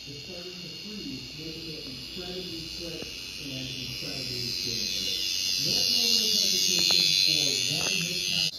is starting to freeze, making it incredibly slick and incredibly dangerous. Let moment of hesitation for one hit count.